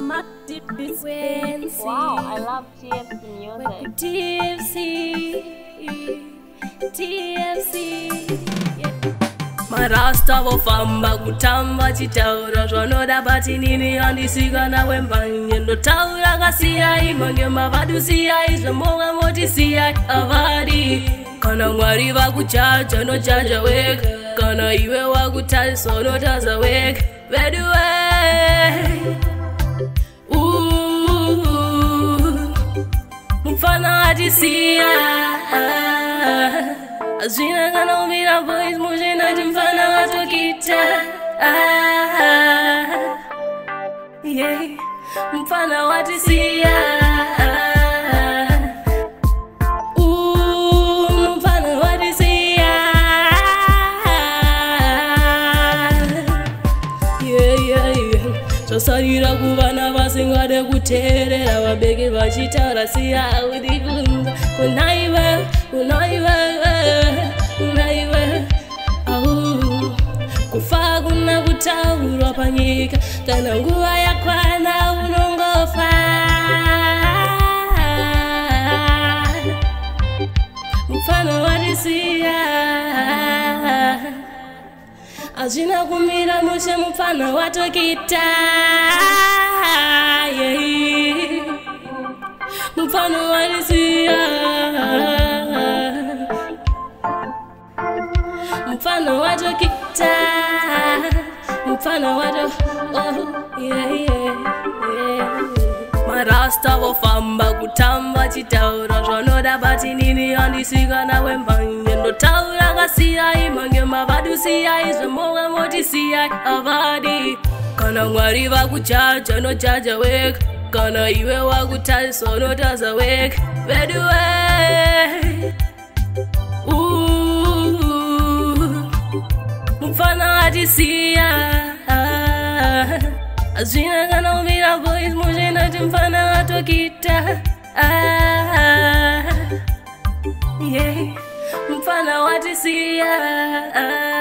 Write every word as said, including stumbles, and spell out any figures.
Wency. Wow, I love T F C music. T F C, T F C. Marasta vofamba kutamba chitaura zvanoda bati nini andisika nawe mbanye ndotaura kasiya imange mavadusiya izvemova motisiya avadi kana mwari vakuchacha nochacha wega kana iwe wakutarisa unotarisa wega veduwe mufana watisiya azvina kana umira boys muzvina timfana watokita yeah. Mfana watisiya mfana watisiya yeah, yeah, yeah. Zvasarira kuvana vasingade kuteerera vabeke vachitaura siya udikunda kunaiwe kunaiwe kunaiwe au kufa kuna kutaurwa panyika kana nguva yakwana unongofa mfano watisiya azvina kumira mushe mufana watokita yeah. Mfano watisiya mfano watokita mfano wato oh yeah yeah yeah. Marasta vofamba kutamba chitaura zvanoda bati nini andisika nawe mbanye ndotaura kasiya imange mavadusiya izvemova motisiya avadi kana mwari vakuchacha nochacha wega kana iwe wakutarisa unotarisa wega veduwe mufana watisiya azvina kana umira boys muzvina timfana watokita yeah. Mfana watisiya